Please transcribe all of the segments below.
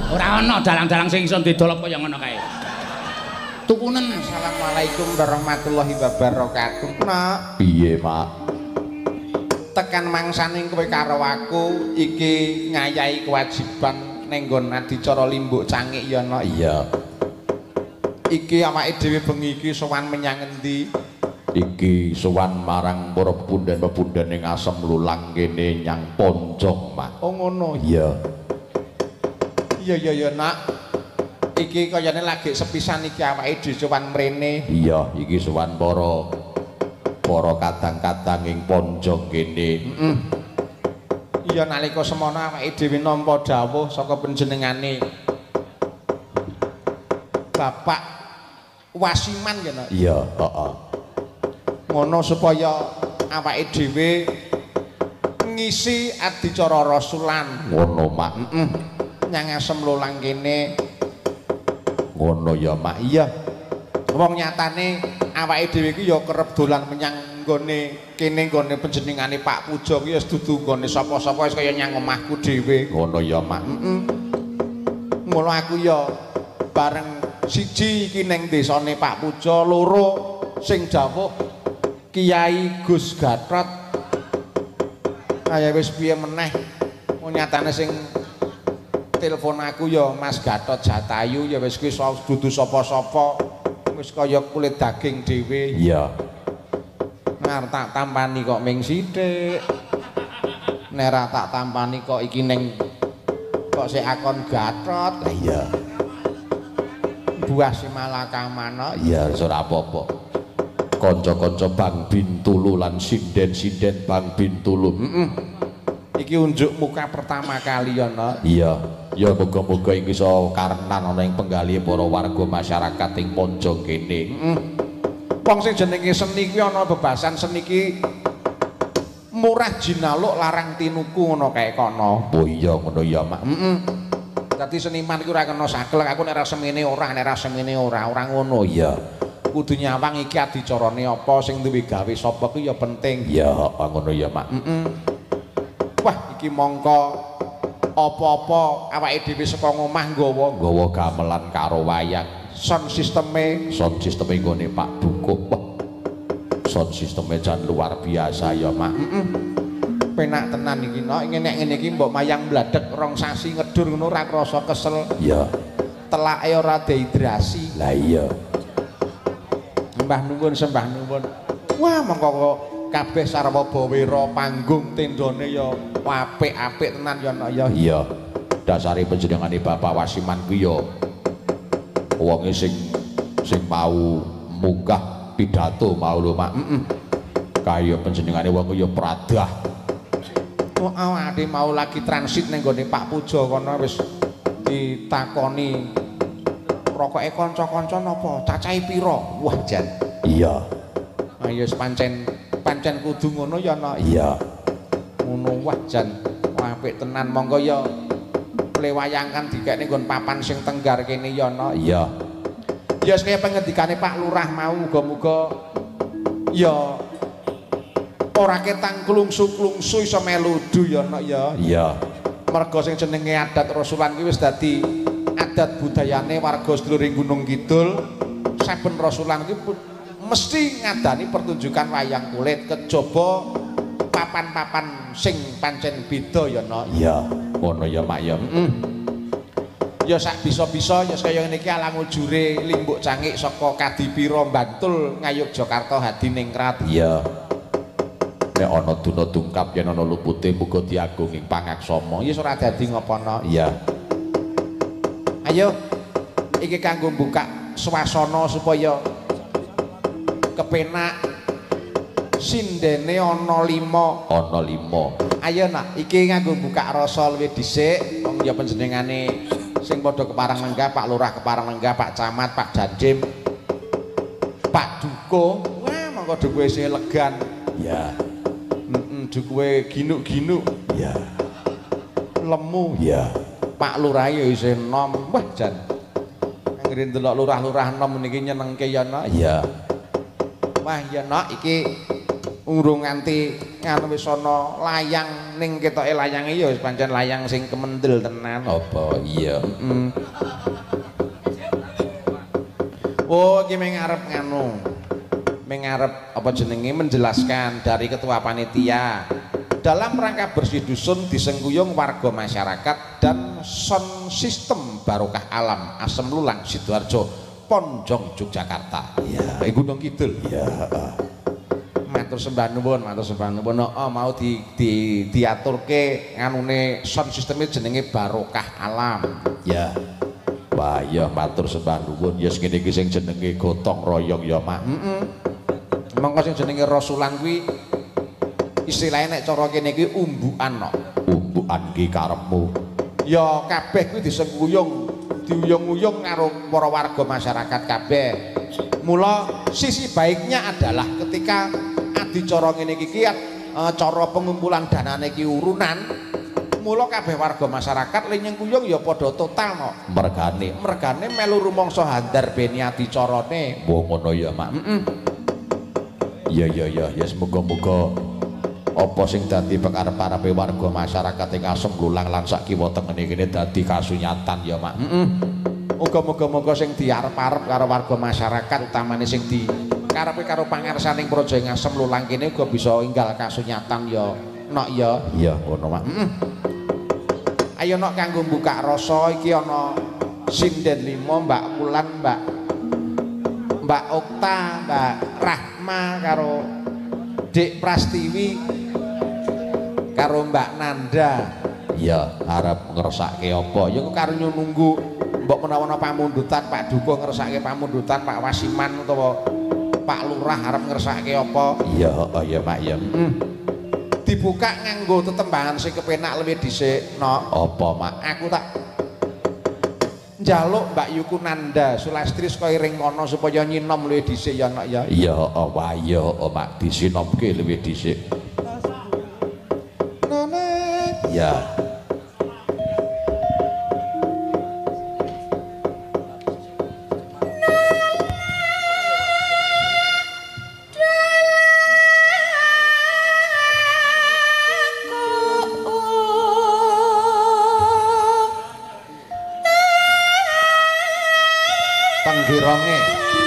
Ora ana dalang-dalang sing iso didol apa ya ngono kae. Tukunen. Assalamualaikum warahmatullahi wabarakatuh. Nak, piye, Mak? tekan mangsaning kowe karo aku iki ngayahi kewajiban ning nggon adicara limbuk cangik ya, Nak. Iya. Iki awake dhewe bengi iki sowan menyang endi? Iki sowan marang para pepundhen-pepundhen ing Asem Lulang kene nyang Poncong, Mak. Oh ngono. Iya. Iya, Nak. Iki kayane lagi sepisan iki awake dhewe sowan mrene. Iya, iki sowan para kadang-kadang ing Poncong kene. Iya nalika semono awake dhewe nampa dawuh saka panjenengane Bapak Wasiman ya, Nak. Iya, heeh. Ngono supaya awake dhewe ngisi adicara rasulan. Ngono, Mak. Nyang Asem Lulang kene. Ngono ya, Mak. Iya. Wong nyatane awake dhewe iki ya kerep dolan menyang nggone kene nggone panjenengane Pak Pujo ki wis dudu nggone sapa-sapa wis kaya nyang omahku dhewe. Ngono ya, Mak. Mula aku ya bareng siji iki ning desane Pak Pujo, loro sing dawuh Kiai Gus Gatot. Kaya wis piye meneh nyatane sing telepon aku ya Mas Gatot Jatayu ya wis kuwi dudu sapa-sapa wis kaya kulit daging dhewe. Iya. Ngar tak tampani kok ming sithik. Nek ra tak tampani kok iki ning kok sik akon Gatot. Lah iya. Buah si Malakamana. Iya, ora apa-apa. Kanca-kanca Bang Bintulu lan sinden-sinden Bang Bintulu. Iki unjuk muka pertama kali ya, Nak. Iya. Ya muga-muga iki iso karenan ana ing penggalih para warga masyarakat ing Poncong kene. Wong sing jenenge seni kuwi ana bebasan seni iki murah jinaluk larang tinuku ngono kae kono. Oh iya ngono ya, Mak. Dadi seniman iku ora kena saklek, aku nek ra semene ora, nek ra semene ora ngono. Iya. Kudu nyawang iki adicarane apa sing duwe gawe sapa ku ya penting. Iya, ngono ya, Mak. Wah, iki mongko apa-apa awake dhewe saka ngomah nggawa gamelan karo wayang. Sound sisteme Nggone Pak Dukuh. Wah. Sound sisteme jan luar biasa ya, Mak. Penak tenan iki, Nok. Ngene iki mbok mayang bladek rong sasi ngedur ngono ora krasa kesel. Iya. Telake ora dehidrasi. Lah iya. Mbah nuwun sembah nuwun. Wah, mongko kok kabeh sarwa bawira panggung tendane ya apik-apik tenan ya, Nok ya. Iya. Dasare panjenengane Bapak Wasiman kuwi ya wonge sing mau munggah pidato mau lho, Mak. Kaya panjenengane wong ya pradah. Oh, awake mau lagi transit ning gone Pak Pujo kono wis ditakoni rokoke kanca-kanca napa cacahe pira? Wah, jan. Iya. Ayo pancen kudu ngono ya, Nok. Iya. Ngono wah jan apik tenan. Monggo ya lewayangkan dikekne nggon papan sing tenggar kene ya, Nok. Iya. Ya kaya pengendikane Pak Lurah mau muga-muga ya ora ketang klungsu-klungsu iso meludu ya, Nok ya. Iya. Merga sing jenenge adat rasulan ki wis dadi adat budayane warga sedulur Gunung Kidul. Saben rasulan ki mesti ngadani pertunjukan wayang kulit kejaba papan-papan sing pancen beda ya, Nok. Iya, ngono ya, Mak ya. Ya sak bisa-bisa ya kaya ngene iki alang ujure limbuk cangik saka Kadipira Bantul Ngayogyakarta Hadiningrat. Iya. Nek ana duna dungkap yen ana lupute muga diagung ing pangaksama. Ya ora dadi ngopo-no. Iya. Ayo iki kanggo buka swasana supaya kepenak sindene ana 5. Ana 5. Ayo, Nak, iki nganggo buka rasa luwih dhisik. Wong ya panjenengane sing padha keparang lenggah, Pak Lurah keparang lenggah, Pak Camat, Pak Dandim, Pak Dukuh. Wah, monggo dukuhe sing elegan. Iya. Dukuhe ginuk-ginuk. Iya. Lemu. Iya. Pak Lurah ya isih enom. Wah, jan. Anggere ndelok lurah-lurah enom niki nyenengke ya, Nak. Iya. Wah, ya, Nak, iki urung nganti nganu wis ana layang ning ketoke layange ya wis pancen layang sing kemendel tenan. Apa iya? Oh, iki mengarep nganu. Mengarep apa jenenge menjelaskan dari ketua panitia dalam rangka bersih dusun disengkuyung warga masyarakat dan sound system barokah alam Asem Lulang Sidoarjo Ponjong Yogyakarta. Iya, Gunung Kidul. Iya, Matur sembah nuwun, mau diaturke nganune sound sistemnya jenenge barokah alam. Ya. Wah, ya matur sembah nuwun ya ngene iki sing jenenge gotong royong ya, Mak. Mengko sing jenenge rasulan kuwi istilahnya nek cara kene iki umbukan no. Umbukan ki karepmu. Ya kabeh kuwi disengkuyung, diuyung-uyung karo para warga masyarakat kabeh. Mula sisi baiknya adalah ketika adicara ngene iki cara pengumpulan danane iki urunan, mula kabeh warga masyarakat le nyengkuyung ya padha total no. Mergane melu rumangsa handar beni adicarane. Wong ngono ya, Mak. Ya semoga-moga apa sing dadi pengarep-arepe warga masyarakat ing Asem Lulang lan sak kiwa tengene kene dadi kasunyatan ya, Mak. Muga-muga sing diarep-arep karo warga masyarakat utamane sing dikarepe karo pangarsaning praja ing Asem Lulang kene uga bisa enggal kasunyatan ya, Nok ya. Iya, ngono, Mak. Ayo Nok kanggo buka rasa iki ana sinden 5 Mbak Wulan, Mbak Okta, Mbak Rahma karo Dik Prastiwi karo Mbak Nanda. Iya, arep ngersake apa? Ya karo nunggu mbok menawa pamundutan Pak Duko ngersake pamundutan Pak Wasiman utawa Pak Lurah arep ngersake apa? Iya, ya Mak ya. Dibuka nganggo tetembangan sing kepenak luwih dhisik, Nok. Apa, Mak? Aku tak njaluk Mbak Yuku Nanda Sulastri saka iring kono supaya nyinom luwih dhisik ya, Nok ya. Iya, wah iya, Mak disinomke luwih dhisik. Ya. Penggironge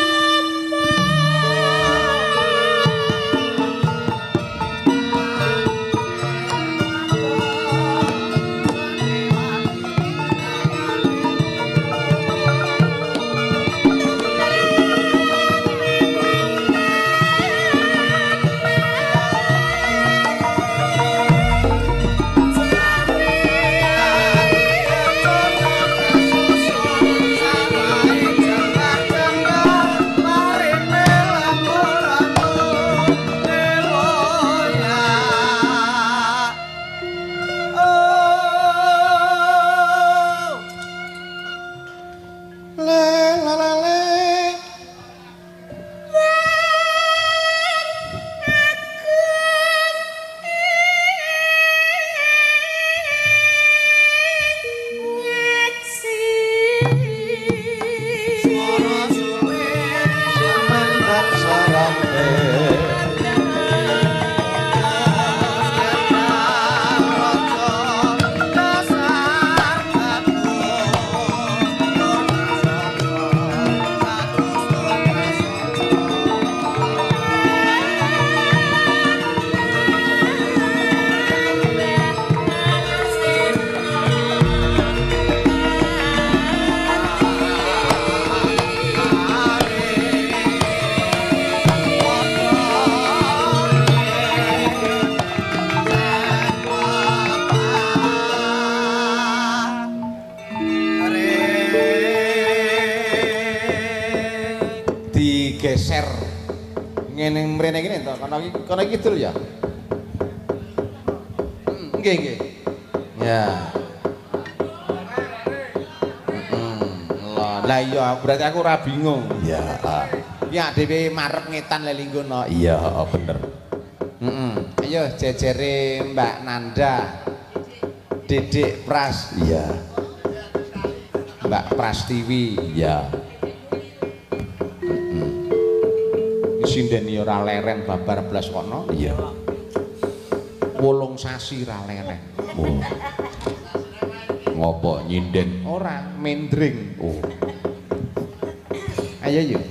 digeser ngene mrene kene to kono iki kidul ya. Nggih. Ya. Lah iya berarti aku ora bingung. Ya. Ya dhewe marep ngetan le linggo no. Iya, bener. Ayo jejere Mbak Nanda. Dedek Pras. Iya. Mbak Prastiwi. Iya. Sinden ya ora leren babar blas kono. Iya. 8 sasi ra leren. Oh. Ngopo nyinden? Ora, mendring. Oh. Ayo yuk.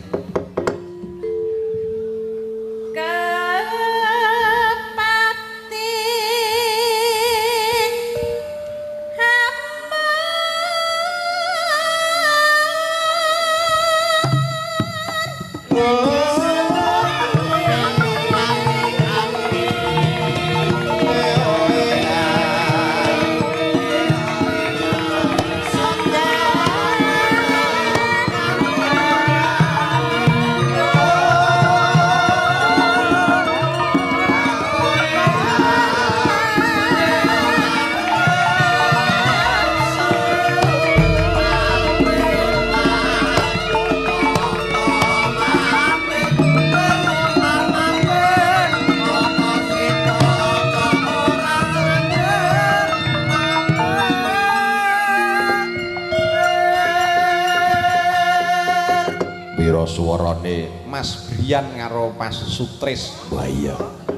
Suarane Mas Brian karo Mas Sutris. wah iya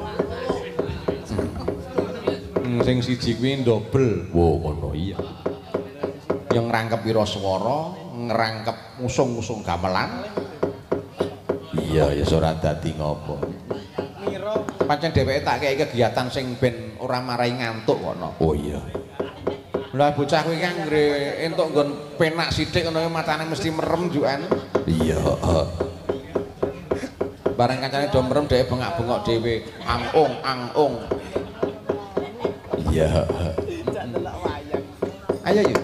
Sing siji kuwi double. wow ngono iya Yang ngrangkep pira swara, ngrangkep musung-musung gamelan. iya ya ora dadi ngopo Pancen dheweke tak kei kegiatan sing ben ora marai ngantuk kono. oh iya Lah bocah kuwi kan nggre entuk nggon penak sithik ngono matane mesti merem jukan. iya Bareng kancane do merem dheweke bengak-bengok dhewe, ang-ung. iya Ayo yuk.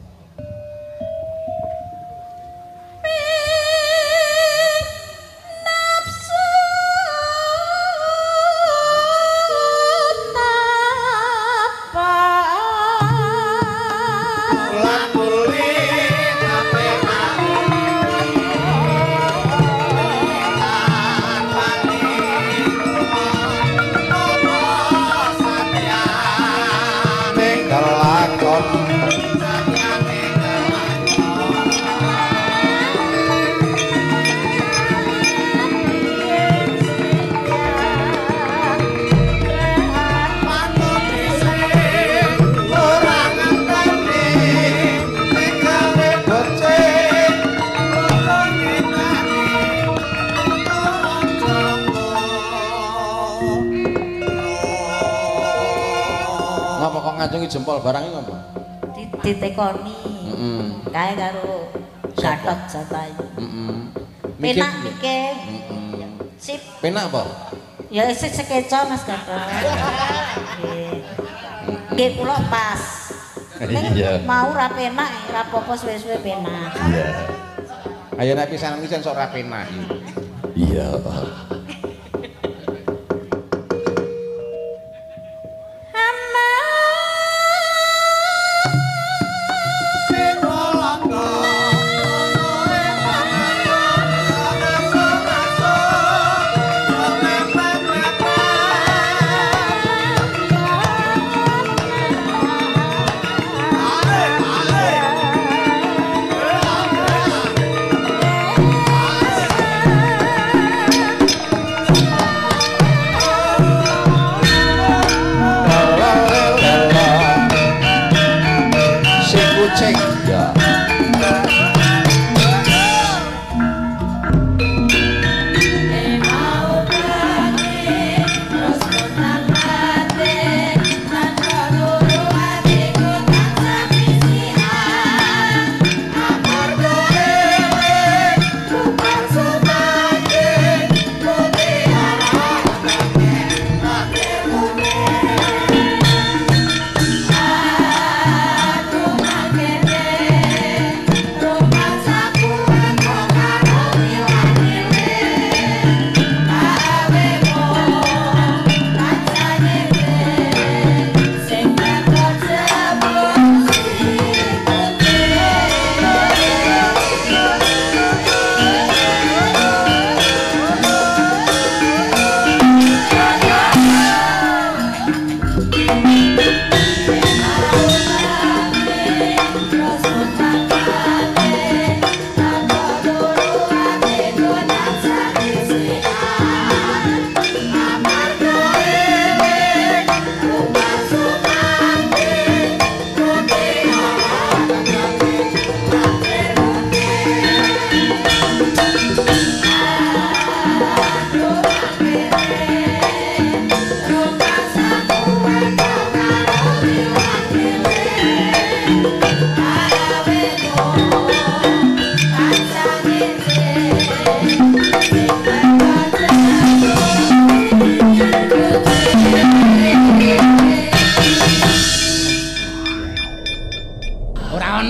Ngacungi jempol barangnya ngapa? Ditekoni. Kae karo Gatot Jatayu. Penak mikir. Sip. Penak apa? Ya isih sekeca Mas Gatot. Nggih. Nggih kula pas. Iya. Mau ra penak, ra apa-apa suwe-suwe penak. iya Ayo nek pisanan iki sok ra penak. iya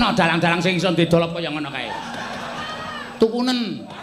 dalang-dalang sing iso didol apa ya ngono kae. Tukunen.